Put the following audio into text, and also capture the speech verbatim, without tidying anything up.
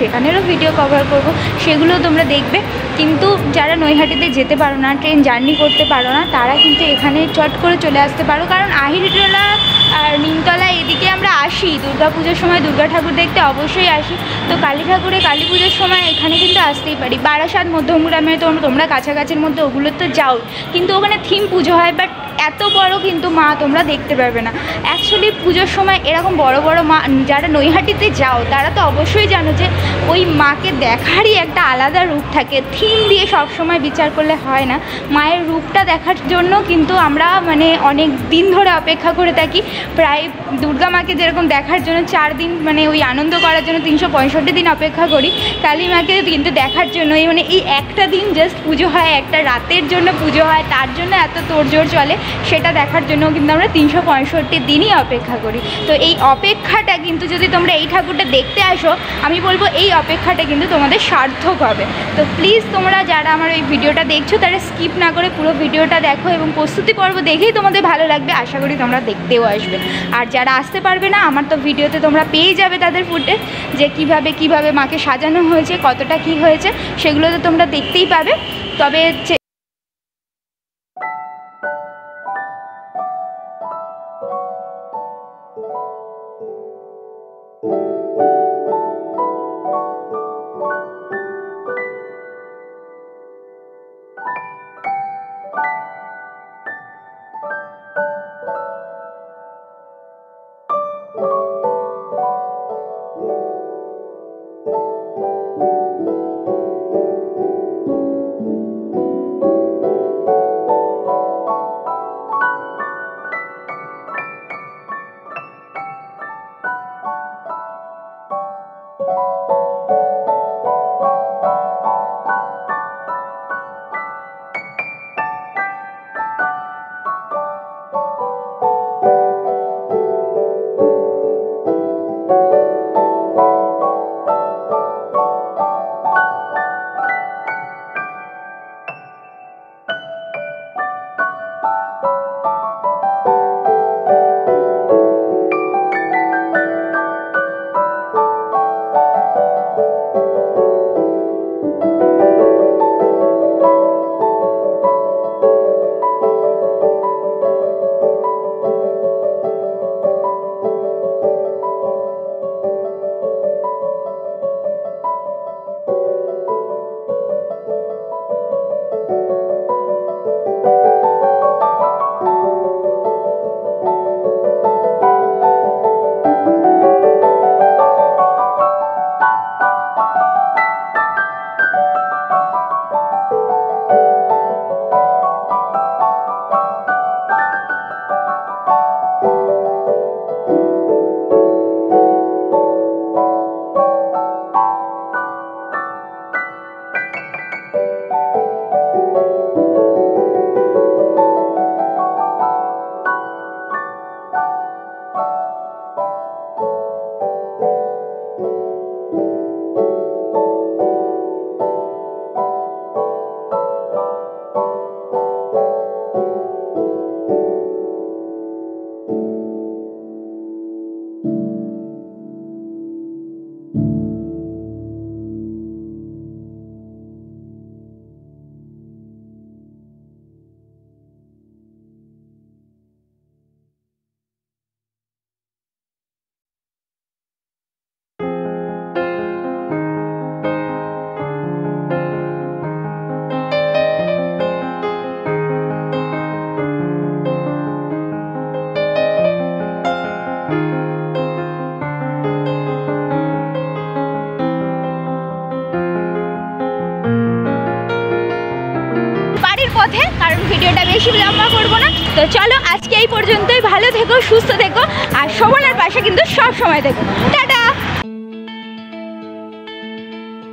সেখানেরও video cover করব, সেগুলোও তোমরা দেখবে। কিন্তু যারা নৈহাটিতে যেতে পারো না, ট্রেন জার্নি করতে পারো না, তারা কিন্তু এখানে চট করে চলে আসতে পারো। কারণ আহিরিটোলা আর নিমতলা এদিকে আমরা আসি দুর্গা পুজোর সময়, দুর্গা ঠাকুর দেখতে অবশ্যই আসি। তো কালী ঠাকুরে কালী পুজোর সময় এখানে কিন্তু আসতেই পারি। বারাসাত মধ্যমগ্রামে তো তোমরা কাছাকাছির মধ্যে ওগুলো তো যাও, কিন্তু ওখানে থিম পুজো হয়, বাট এত বড় কিন্তু মা তোমরা দেখতে পারবে না। অ্যাকচুয়ালি পুজোর সময় এরকম বড় বড় মা, যারা নৈহাটিতে যাও তারা তো অবশ্যই জানো যে ওই মাকে দেখারই একটা আলাদা রূপ থাকে। থিম দিয়ে সব সময় বিচার করলে হয় না, মায়ের রূপটা দেখার জন্য কিন্তু আমরা মানে অনেক দিন ধরে অপেক্ষা করে থাকি। প্রায় দুর্গা মাকে যেরকম দেখার জন্য চার দিন মানে ওই আনন্দ করার জন্য তিনশো পঁয়ষট্টি দিন অপেক্ষা করি, কালী মাকে কিন্তু দেখার জন্য এই মানে এই একটা দিন জাস্ট পুজো হয়, একটা রাতের জন্য পুজো হয়, তার জন্য এত তোড়জোড় চলে, সেটা দেখার জন্য কিন্তু আমরা তিনশো পঁয়ষট্টি দিনই অপেক্ষা করি। তো এই অপেক্ষাটা কিন্তু যদি তোমরা এই ঠাকুরটা দেখতে আসো, আমি বলবো এই অপেক্ষাটা কিন্তু তোমাদের সার্থক হবে। তো প্লিজ তোমরা যারা আমার এই ভিডিওটা দেখছো তারা স্কিপ না করে পুরো ভিডিওটা দেখো, এবং প্রস্তুতি পর্ব দেখেই তোমাদের ভালো লাগবে, আশা করি তোমরা দেখতেও আসবে। আর যারা আসতে পারবে না, আমার তো ভিডিওতে তোমরা পেয়ে যাবে তাদের ফুটেজ, যে কিভাবে কিভাবে মাকে সাজানো হয়েছে, কতটা কি হয়েছে, সেগুলো তো তোমরা দেখতেই পাবে। তবে পথে, কারণ ভিডিওটা বেশি লম্বা করবো না। তো চলো আজকে এই পর্যন্তই, ভালো থেকো, সুস্থ থেকো, আর শোভনার পাশে কিন্তু সব সময় থেকো। টাটা।